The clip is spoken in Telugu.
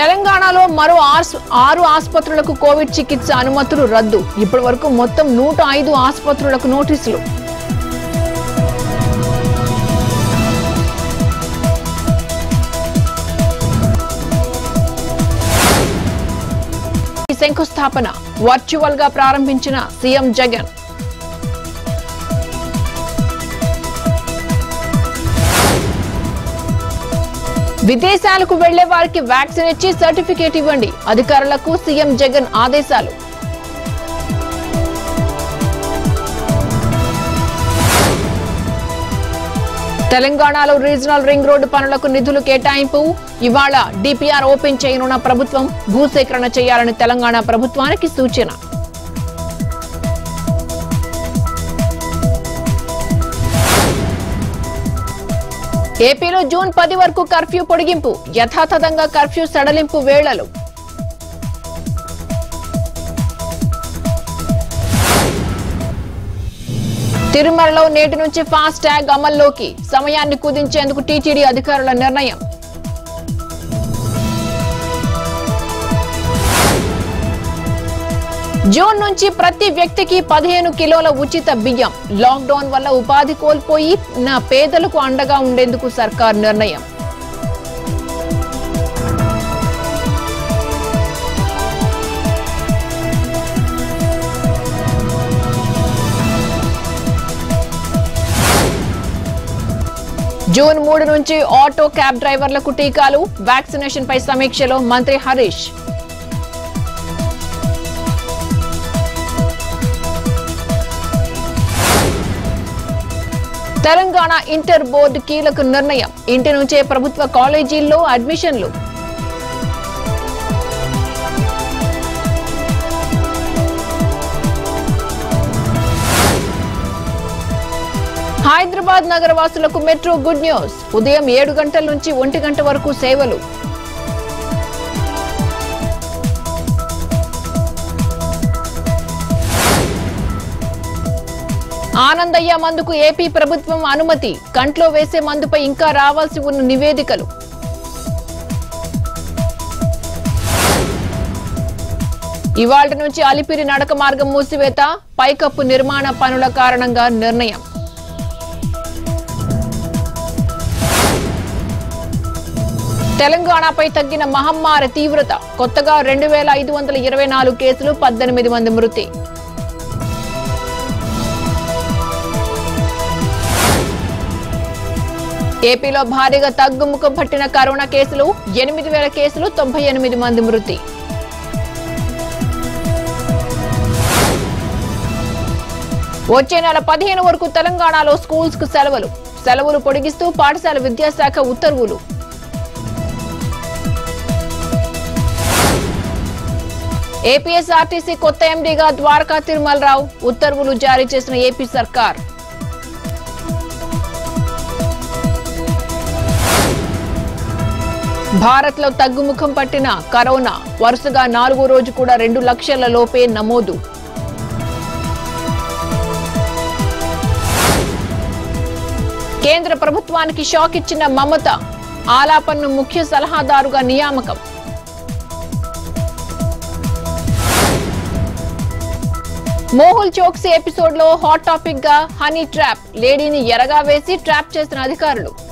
తెలంగాణలో మరో 6 ఆసుపత్రులకు కోవిడ్ చికిత్స అనుమతులు రద్దు. ఇప్పటివరకు మొత్తం 105 ఆసుపత్రులకు నోటీసులు. శంకుస్థాపన వర్చువల్ గా ప్రారంభించిన సీఎం జగన్. విదేశాలకు వెళ్లే వారికి వ్యాక్సిన్ ఇచ్చి సర్టిఫికేట్ ఇవ్వండి. అధికారులకు సీఎం జగన్ ఆదేశాలు. తెలంగాణలో రీజనల్ రింగ్ రోడ్డు పనులకు నిధులు కేటాయింపు. ఇవాళ డిపిఆర్ ఓపెన్ చేయనున్న ప్రభుత్వం. భూసేకరణ చేయాలని తెలంగాణ ప్రభుత్వానికి సూచన. ఏపీలో జూన్ 10 వరకు కర్ఫ్యూ పొడిగింపు. యథాతథంగా కర్ఫ్యూ సడలింపు వేళలు. తిరుమలలో నేటి నుంచి ఫాస్ట్ ట్యాగ్ అమల్లోకి. సమయాన్ని కుదించేందుకు టీటీడీ అధికారుల నిర్ణయం. జూన్ నుంచి ప్రతి వ్యక్తికి 15 కిలోల ఉచిత బియ్యం. లాక్డౌన్ వల్ల ఉపాధి కోల్పోయి పేదలకు అండగా ఉండేందుకు సర్కార్ నిర్ణయం. జూన్ 3 నుంచి ఆటో క్యాబ్ డ్రైవర్లకు టీకాలు. వ్యాక్సినేషన్ పై సమీక్షలో మంత్రి హరీష్. తెలంగాణ ఇంటర్ బోర్డు కీలక నిర్ణయం. ఇంటి నుంచే ప్రభుత్వ కాలేజీల్లో అడ్మిషన్లు. హైదరాబాద్ నగరవాసులకు మెట్రో గుడ్ న్యూస్. ఉదయం 7 గంటల నుంచి 1 గంట వరకు సేవలు. ఆనందయ్య మందుకు ఏపీ ప్రభుత్వం అనుమతి. కంట్లో వేసే మందుపై ఇంకా రావాల్సి ఉన్న నివేదికలు. ఇవాళ్టి నుంచి అలిపిరి నడక మార్గం మూసివేత. పైకప్పు నిర్మాణ పనుల కారణంగా నిర్ణయం. తెలంగాణపై తగ్గిన మహమ్మారి తీవ్రత. కొత్తగా 2524 కేసులు, 18 మంది మృతి. ఏపీలో భారీగా తగ్గుముఖం పట్టిన కరోనా కేసులు. 8000 కేసులు, 98 మంది మృతి. వచ్చే నెల 15 వరకు తెలంగాణలో స్కూల్స్ కు సెలవులు పొడిగిస్తూ పాఠశాల విద్యాశాఖ ఉత్తర్వులు. ఏపీఎస్ఆర్టీసీ కొత్త ఎండీగా ద్వారకా తిరుమలరావు. ఉత్తర్వులు జారీ చేసిన ఏపీ సర్కార్. భారత్ లో తగ్గుముఖం పట్టిన కరోనా. వరుసగా 4వ రోజు కూడా 2 లక్షల లోపే నమోదు. కేంద్ర ప్రభుత్వానికి షాక్ ఇచ్చిన మమత. ఆలాపన్ను ముఖ్య సలహాదారుగా నియామకం. మోహుల్ చోక్సీ ఎపిసోడ్ లో హాట్ టాపిక్ గా హనీ ట్రాప్. లేడీని ఎరగా వేసి ట్రాప్ చేసిన అధికారులు.